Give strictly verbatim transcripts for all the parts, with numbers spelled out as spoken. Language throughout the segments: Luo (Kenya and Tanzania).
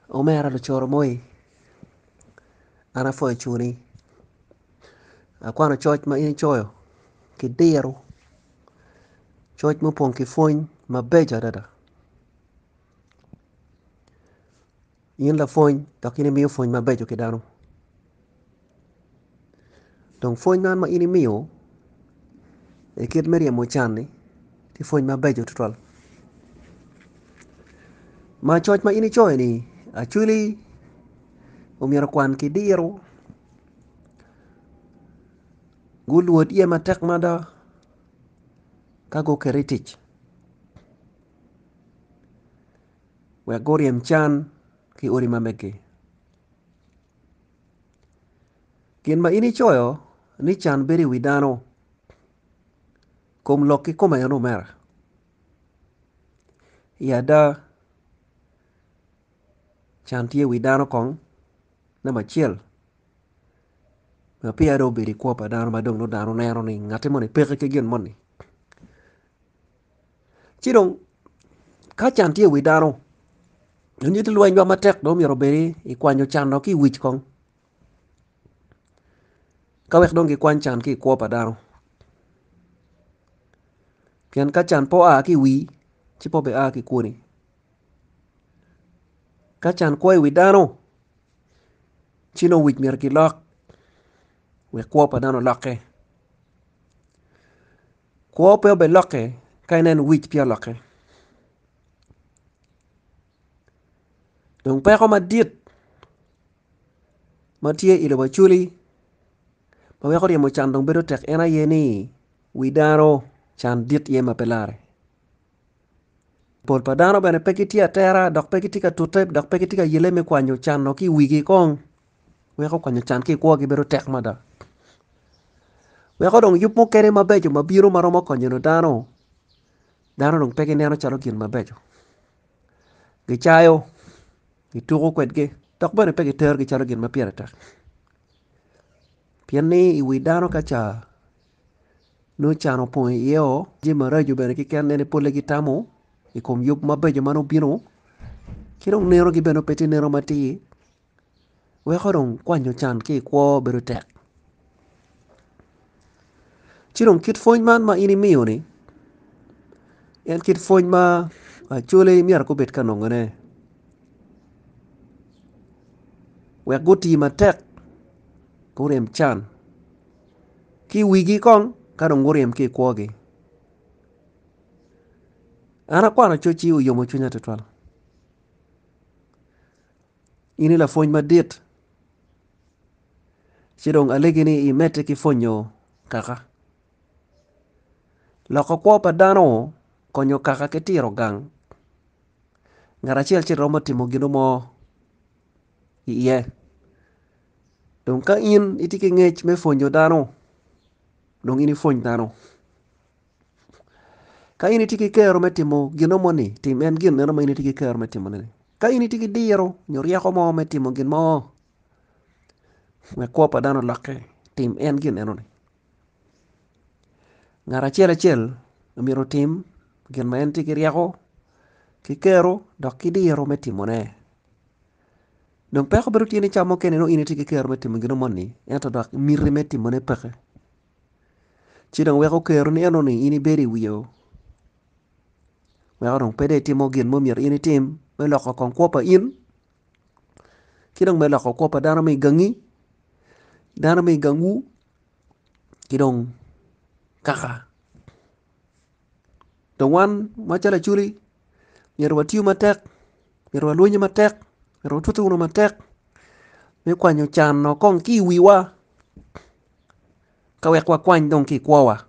Okello Lucoromoi ana fo chuni akwano coc ma in icoyo ki diro coc mupong ki pwony mabeco adada in lapwony dok in imiyo pwony mabeco ki dano dong pwony man ma in imiyo e kit me ryemo can-ni ti pwony mabeco tutwal ma coc ma in icoyo ni acwili omyero kwan ki diro guluot iye matek mada ka gukere i tic wek guryem can ki odi ma meggi gin ma in icoyo ni can bedo i wi dano kom lok ki kome en omera i ada can tye i wi dano kong namba acel ma pia do obedo i kwo pa dano ma dong no dano neno ni ngati moni peki ki gin moni ci dong ka can tye i wi dano nyidi lweny ba matek do myero bedi i kwanyo can no ki wic kong ka wek dong gikwany can ki kwo pa dano pien ka can po a ki wi ci po be a ki kwoni ka can kwo i wi dano ci no wic myero ki lok wek kwo pa dano lokke kwo pe obe lokke ka inen wic pia lokke dong peko madit ma tye i lobo acwili ma weko ryemo can dong bedo tek en aye ni wi dano can dit iye ma pe lare pol pa dano bene pe gitye atera dok pe gitye ka tute dok pe gitye ka yele me kwanyo can no ki wigi kong weko kwanyo can ki kwogi bedo tek mada weko dong yup mukene mabeco mabiro maromo konyo dano dano dong pe gineno calo gin mabeco gicayo gituko kwedgi dok bene pe giterogi calo gin ma pyere tek pien ni i wi dano ka ca no can opong iye o jami maraco bene kiken nene pole gitamo i kom yup mabeco man obino ki dong nerogi bene pe tye neno matir weko dong kwanyo can ki kwo bedo tek ci dong kit pwony man ma in imiyo ni en kit pwony ma acwali myero kubed ka nongone wek guti matek guryem can ki wigi kong ka dong guryem ki kwogi an akwano coc ci oyomo cwinya tutwal in i lapwony madit ci dong alegi ni imete ki pwonyo kaka loko kwo pa dano konyo kaka ki tiro gang ngat acel ci romo timo gino mo i iye dong ka in itye ki ngec me pwonyo dano dong in ipwony dano ka in itye ki kero me timo gino moni tim en gin eno ma in itye ki kero me timo nini ka in itye ki diro nyo ryeko mo me timo gin mo wek kwo pa dano lokke tim en gin enoni ngat acel acel omyero tim gin ma en tye ki ryeko ki kero dok ki diro me timone dong peko bedo tye ni cam mukene no in itye ki kero me timo gino moni ento dok miri me timone peke ci dong weko kero ni enoni in ibedo i wiye weko dong pe de itimo gin momyero in itim me loko kong kwo pa in ki dong me loko kwo pa dano me igangi dano me igangu ki dong kaka dong wan macalo acwili myero watiyo matek myero walwonyo matek myero watwutho wunu matek me kwanyo can no kong ki wiwa ka wek wakwany dong ki kwowa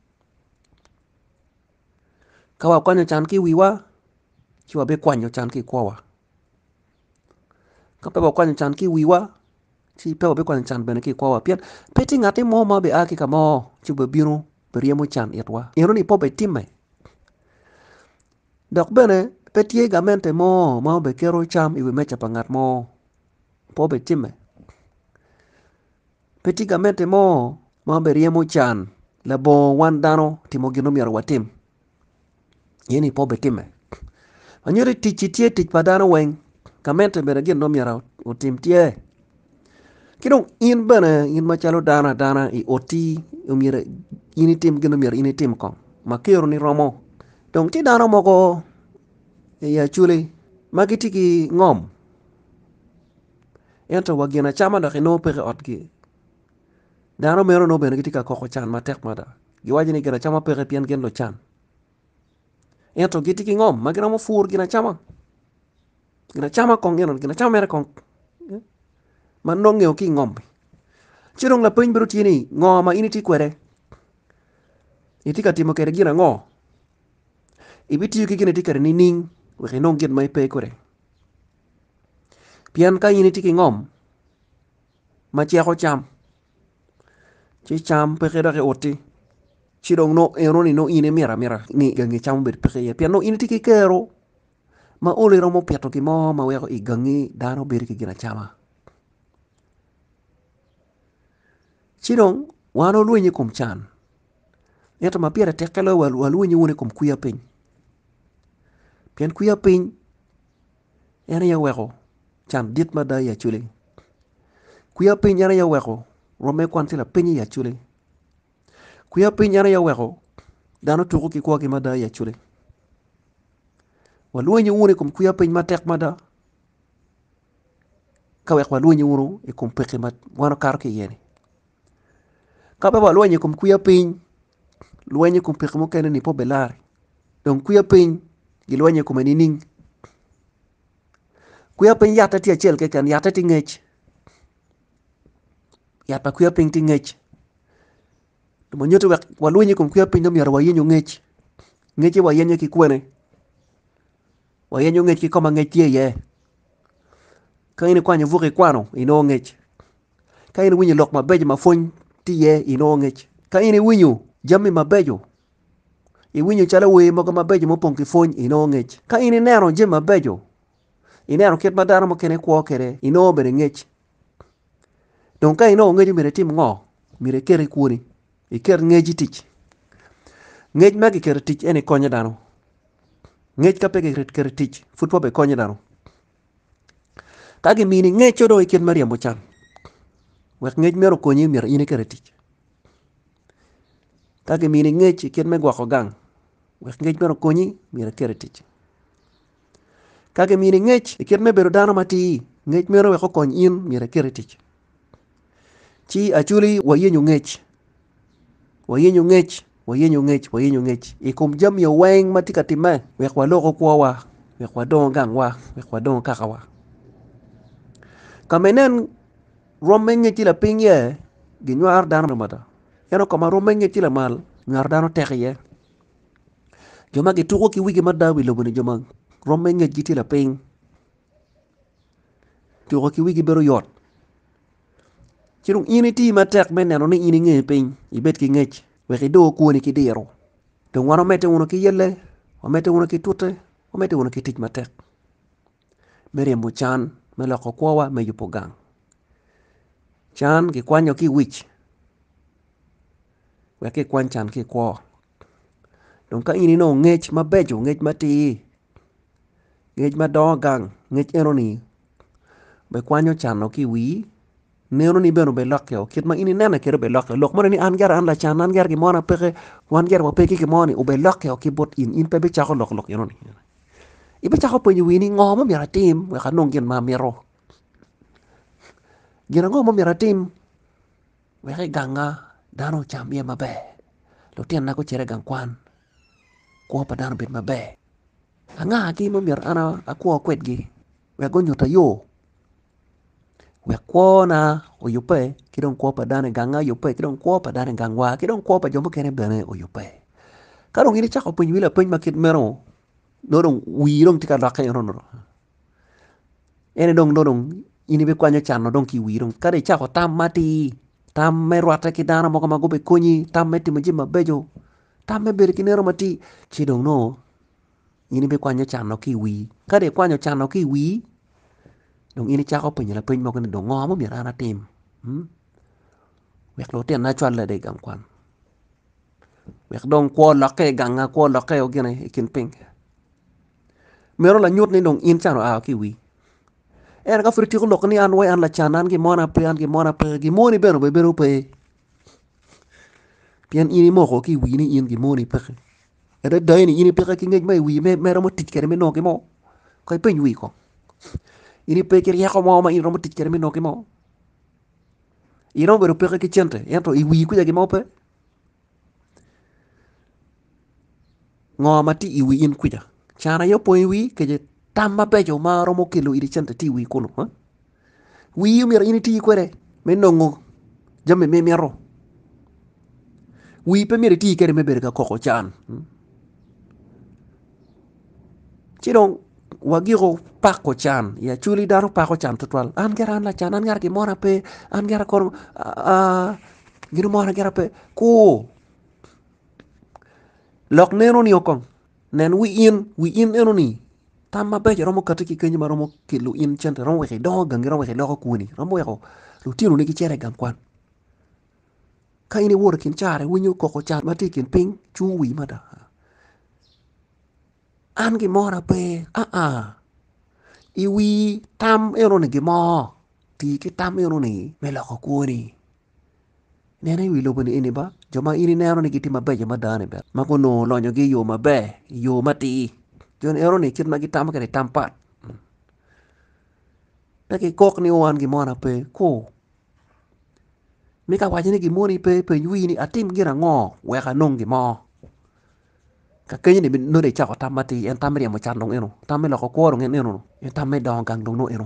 ka wakwanyo can ki wiwa ci wabe kwanyo can ki kwowa ka pe wakwanyo can ki wiwa ci pe wabe kwanyo can bene ki kwowa pien pe tye ngati mo ma be a ki kamo ci be bino be ryemo can itwa enoni po be time dok bene pe tye gamente mo ma obe kero cam i wi meca pa ngat mo po be time pe tye gamente mo ma obe ryemo can labo wan dano timo gino myero watim yeni po be time anyeri tic ci tye tic pa dano weng kamente bene gin no myero otim tie kidong in bene in machalo dana dana i oti omyero in itim gino myero in itim kong makero ni romo dong ti dano moko e acholi magi ti ki ngom ento wagina chama dak ino peke otgi dano mero no bene giti ka koko chan matek mada giwaji ni gina chama peke pian gen lo chan ento giti ki ngom magina mo fur gina chama gina chama kong gina gina chama mere kong man no ngeo ki ngom chirong la piny biro tieni ngo ma ini ti kwere iti ka timo kere gina ngo ibi tiyo ki gina ti kere ni ning weke nong gin ma ipe kore pian ka ini ti ki ngom ma chiako cham chi cham peke dake oti chirong no eno ni no ine mira mira ni gangi cham bet peke ye pian no ini ti ki kero ma ole romo pieto ki mo ma weko i gangi dano beri ki gina chama chirong wano luenye kum chan eto ma piere tekelo wal waluenye wune kum kwiyapiny pian kwiyapiny ene ya weko chan dit ma da ya chule kwiyapiny ene ya weko rome kwan tila piny ya chule kwiyapiny ene ya weko dano tuku ki kwa ki ma da ya chule waluenye wune kum kwiyapiny matek ma da ka wek waluenye wunu e kum peke ma wano karo ki yene ka pe waluenye kum kwiyapiny luenye kum peke mo kene ni po belari dong kwiyapiny gi luenye kum ni ning kwiyapiny yata ti achel ke kan yata ti ngech yata kwiyapiny ti ngech mo nyoto wek waluenye kum kwiyapiny no myero wayenyo ngech ngeche wayenyo ki kwene wayenyo ngech ki koma ngech tie ye ka ini kwanyo vuki kwano ino ngech ka ini winyo lok mabejo mafony ti ye ino ngech ka ini winyo jami mabejo i winyo chalo we mogo mabejo mopong ki fony ino ngech ka ini neno jami mabejo ineno ket madano mo kene kwo kere ino bere ngech dong ka ino ngech mire tim ngo mire kere kwoni iker ngech tich ngech magi kere tich ene konyo dano ngech ka pege kere tich futpo be konyo dano kagi mini ngech odo iket mariambo chan wek ngech mero konyi mire ine kere tich kagi mini ngech iket me gwako gang wek ngech mero konyi mire kere tich kage mini ngech iket me bero dano mati ngech mero weko kony in mire kere tich chi achuli wayenyo ngech wayenyo ngech wayenyo ngech wayenyo ngech ikum jam yo weng matika time wek waloko kwowa wek wadong gangwa wek wadong kakawa kamenen romenge tila pinye ginyar dano mata eno kama romenge tila mal nyar dano tek ye joma gituko ki wigi madawi lobone joma romenge jitila ping tuko ki wigi bero yot chirung ini ti matek meneno ni ini nge ping ibet ki ngech wek ido kuoni ki diro dong wano mete uno ki yele wamete uno ki tute wamete uno ki tich matek meriembo chan me loko kwowa me yupo gang chan gikwanyo ki wich wek ikwany chan ki kwo dong ka ini no ngech mabejo ngech mati ngech madongo gang ngech eno ni be kwanyo chan no ki wi neno ni beno be lokyo kit ma ini nena kero be lokyo lok mo ni an gar an la chan an gar gi mona peke wan gar wa peki ki moni u be lokyo ki bot in in pe be chako lok lok eno ni ibe chako penyo wini ngomo mira tim we kanong gen ma miro gina ngomo mira tim we ke ganga dano cham ye mabe lo tien na ko chere gang kwan ko pa dano bet mabe anga ki mo mir ana akwo kwet gi we go nyota yo we kwo na oyupe kidong kwo pa dane ganga yupe kidong kwo pa dane gangwa kidong kwo pa jomo kene bene oyupe kadong ini chako piny wila piny makit mero nodong wirong tika lake yono no ene dong nodong ini be kwanyo chan no dong ki wirong kade chako tam mati tam me rwate ki dana moko mago be konyi tam me timo jima bejo tam me bere kinero mati chidong no ini be kwanyo chan no ki wi kade kwanyo chan no ki wi dong ini chako piny la piny moko ni dong ngomo mira ana tim hmm? wek lo ten na chwal le de gang kwan wek dong kwo lake ganga kwo lake ogene ikin piny mero la nyut ni dong in chano a ki wi en ka friti ko lok ni an we an la chan an gi mona pe an gi mona pe gi moni beno be beno pe pian ini mo ko ki wi ni in gi moni pe ada dai ni ini pe ka ki ngej mai wi me me ro mo tit kere me no ki mo ko pe wi ko ini pe kere ya ko mo ma in ro mo tit kere me no ki mo i ro be pe ka ki chente ento i wi ku ya gi mo pe ngo ma ti i wi in ku ja chana yo po i wi ke je tamma pe jo ma ro mo kilo i chente ti wi kuno ha wi yu mi ini ti kwere me no ngo jamme me me ro wi pe mi ti kere me ber ka ko chan chirong wagiro pako chan ya chuli daro pako chan tutwal an gara an la chan an gara ki mona pe an gara kor a gino mona gara pe ko lok neno ni okong nen wi in wi in eno ni tamma be romo kata ki kenyi ma romo ki lu in chente romo we do gangi romo we do ko ni romo we ko lu tinu ni ki chere gam kwan ka ini wor kin chare winyu ko ko chan mati kin ping chu wi mada an gi mona pe a a iwi tam eno ni gimo ti ki tam eno ni me lo ko kuni nene wi lo bani ini ba joma ini neno ni giti mabe joma dane be ma ko no lo nyogi yo mabe yo mati jon ero ni kit ma gi tam ke tam pat ta ki kok ni wan gi mona pe ko mi ka wajini gi moni pe pe wi ni atim gira ngo we ka nong gi mo ka kenyi ni no de cha ko tam mati en tam ri mo chan dong eno tam me lo ko ko dong eno en tam me dong gang dong no eno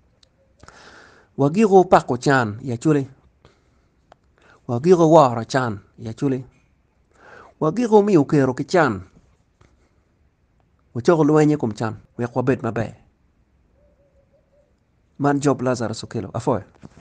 wagiro pako chan ya chule wagiro waro chan ya chule wagiro mi ukero ki chan wachoko lwenye kum chan we kwa bet mabe man Job Lazarus Okello afoy